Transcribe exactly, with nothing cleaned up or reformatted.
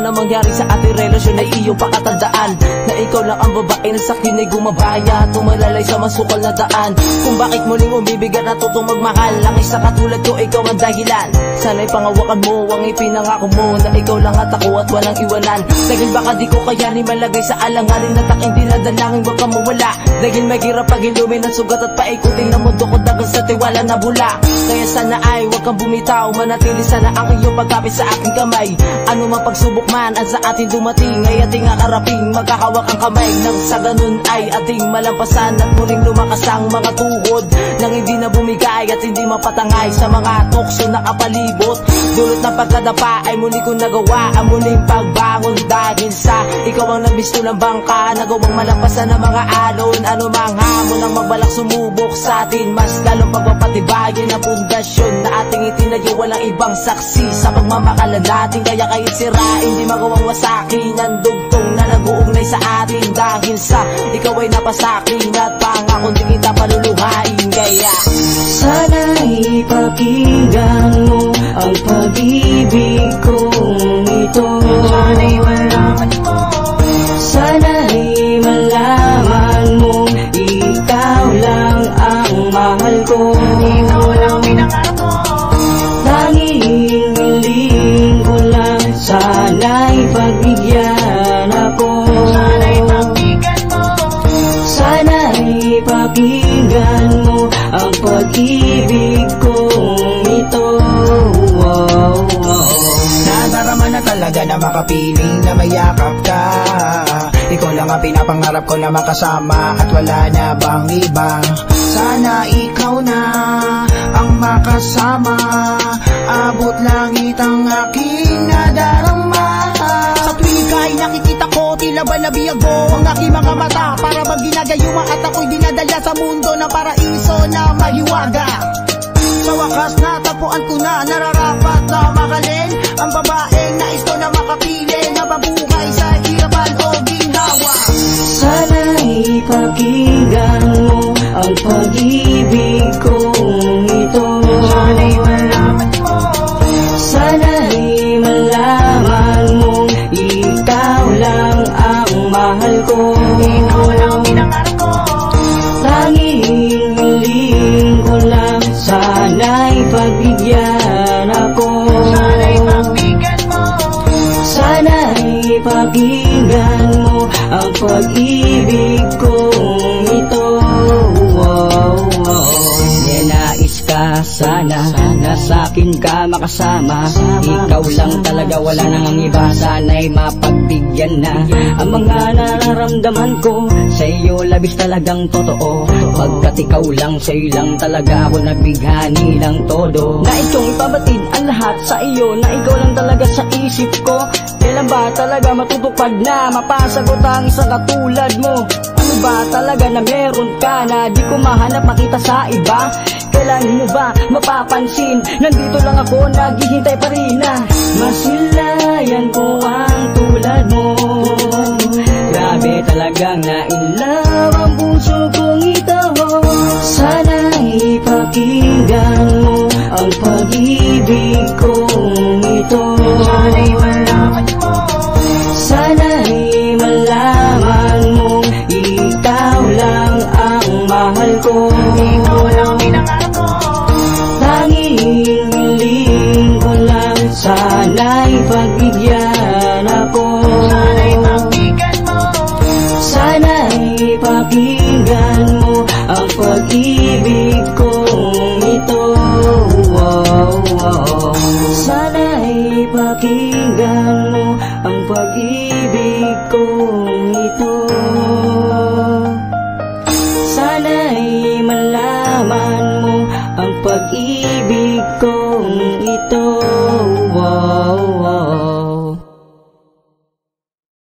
man ang mangyari sa ating relasyon ay iyong pakatandaan na ikaw lang ang babae na sa akin ay gumabaya, tumalalay sa masukal na daan. Kung bakit muling umibigat at tutong magmahal, ang isa katulad ko, ikaw ang dahilan. Sana'y pangawakan mo ang ipinangako mo na ikaw lang at ako at walang iwanan. Dahil baka di ko kayanin malagay sa alanganin at aking dinadalangin wag kang mawala. Dahil mahirap pag ilumin ang sugat at paikutin ng mundo ko dagal sa tiwala na bula. Kaya sana ay wag kang bumitaw, manatili sana ang iyong pagkapit sa aking kamay. Ano man pagsubok man ang sa atin dumating ay ating akaraping magkahawak ang kamay. Nang sa ganun ay ating malampasan at muling lumakas ang mga tuhod nang hindi na bumigay at hindi mapatangay sa mga tukso na kapalibot. Dulot ng pagkadapa ay muli ko nagawa ang muling pagbangon dahil sa ikaw ang nagbisto ng bangka, nagawang malampasan ng mga alon. Ano mang hamon ang magbalak sumubok sa atin, mas lalong pagpapatibayin ang pundasyon na ating itinayo. Walang ibang saksi sa pagmamakalan natin, kaya kahit sirain di magawang wasakin ang dugtong na nag-uugnay sa atin. Dahil sa ikaw ay napasakin at pangako di kita paluluhain. Kaya sana'y pakinggan mo ang pag-ibig kong ito. Sana'y malaman mo, sana'y malaman mo, ikaw lang ang mahal ko. Ikaw lang pinangarap ko, tanging hiling ko lang, sana'y pagbigyan ako. Sana'y pakinggan mo, sana'y pakinggan mo ang pag-ibig kong ito. Wow, wow. Nadarama na talaga na makapiling na mayakap ka. Ikaw lang ang pinapangarap ko na makasama at wala na bang iba. Sana ikaw na ang makasama, abot langit ang aking nadarama. Sa tuwing ka'y nakikita ko, tila ba nabiyago ang aking mga mata, para bang ginagayuma at ako'y dinadala sa mundo na paraiso na mahiwaga. Sa wakas natagpuan ko na nararapat na mahalin ang babaeng nais ko na makapili na mabuhay sa hirapan o ginhawa. Sana'y pakinggan mo ang pag-ibig kong ito. Sana'y malaman mo, sana'y malaman mo, ikaw lang ang mahal ko. ikaw lang pinangarap ko, tanging hiling ko lang, sana'y pagbigyan ako. sana'y pakinggan mo, Sana'y pakinggan mo ang pag-ibig kong ito. Wow, wow. Nais ka sana na sa'kin ka makasama, ikaw lang talaga, wala nang iba. Sana'y mapagbigyan na ang mga nararamdaman ko sa iyo, labis talagang totoo. Pagkat ikaw lang, sa'yo lang talaga ako nabighani ng todo. Nais kong ipabatid ang lahat sa iyo, na ikaw lang talaga sa isip ko. Kailan ba talaga matutupad na mapasagot ang isang katulad mo? Ano ba talaga na meron ka na di ko mahanap makita sa iba? Kailan mo ba mapapansin, nandito lang ako, naghihintay pa rin na masilayan ko ang tulad mo. Grabe talagang na-inlove ang puso kong ito. Sana'y pakinggan mo ang pag-ibig kong ito. sana'y malaman mo, Sana'y malaman mo, ikaw lang ang mahal ko. ikaw lang pinangarap ko, Tanging hiling ko lang, sana'y pagbigyan ako. sana'y pakinggan mo, Sana'y pakinggan mo ang pag-ibig kong ito. Wow, wow. Sana'y pakinggan mo ang pag-ibig kong ito. Sana'y malaman mo ang pag-ibig kong ito. Wow.